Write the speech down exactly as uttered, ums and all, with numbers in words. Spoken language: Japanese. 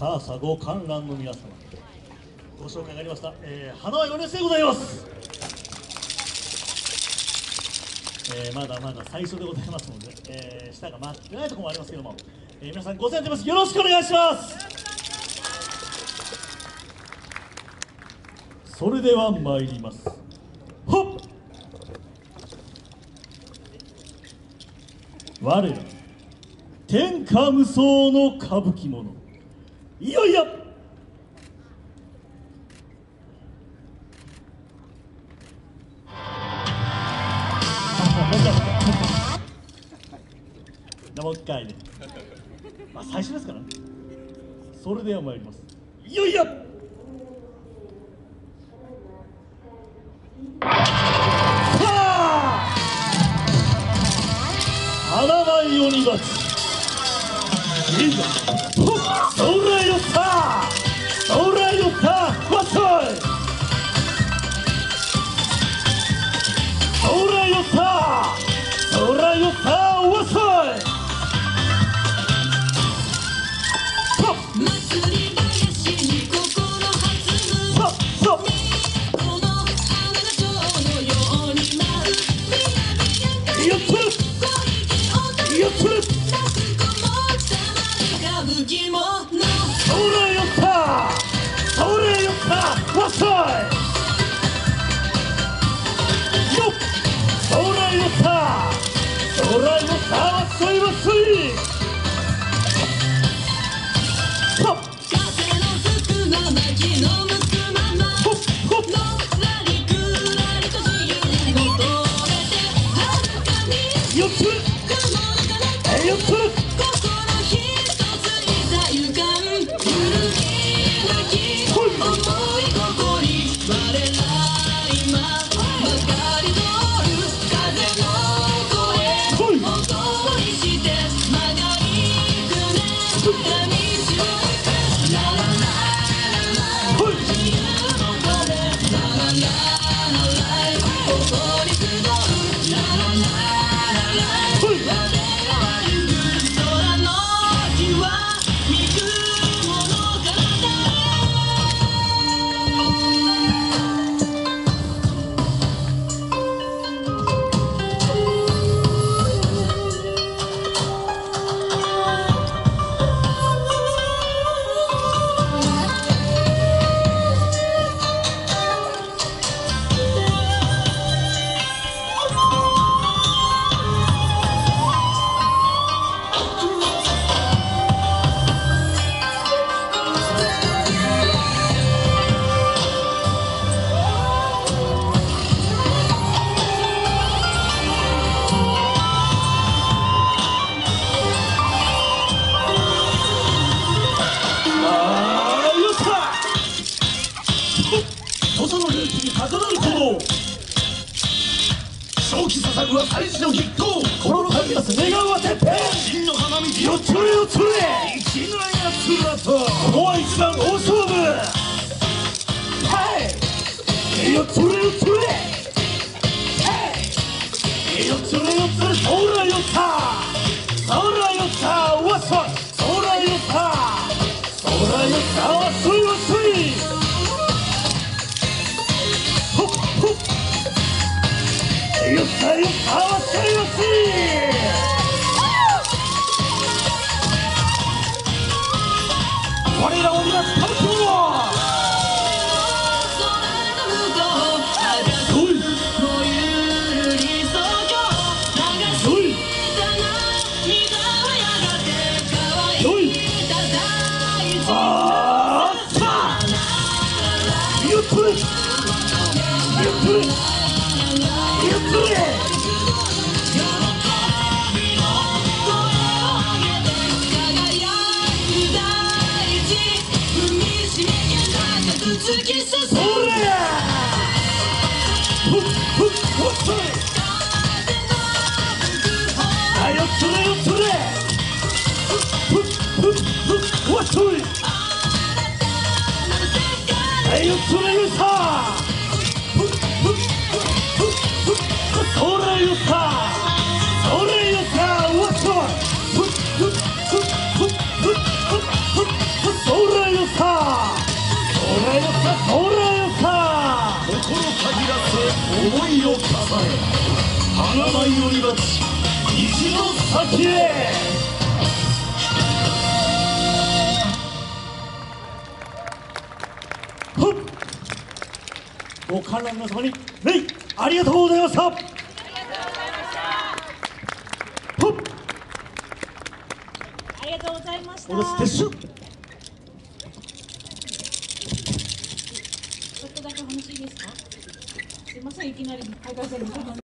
さあ佐合観覧の皆様、ご紹介がありました、えー、花輪よねん生でございます。えー、まだまだ最初でございますので、えー、舌が回ってないところもありますけども、えー、皆さんご声援です。よろしくお願いします。それでは参ります。ほっ、我ら天下無双の歌舞伎者、いよいよもう一回ね、まあ最初ですからね。それでは参ります。いよいよ花舞鬼蜂、いざ空よさ空よさわさい、空よさ空よさわさい、正気捧ぐは祭事の筆頭、心の神は願うはてっぺん、真の花道よつれよつれ、生きないやつらとここは一番大勝負、はいよつれよつれ、はいよつれよつれ、空よさ空よさわさ、空よさ空よさわすいわすい、よさよさわさいわし、我ら鬼は歌舞伎者、それ羽が舞い降り立ち一の先へ。ご観覧の皆様に礼ありがとうございました。 ありがとうございました。 おろす撤収。 ちょっとだけ話いいですか。すいません、いきなり。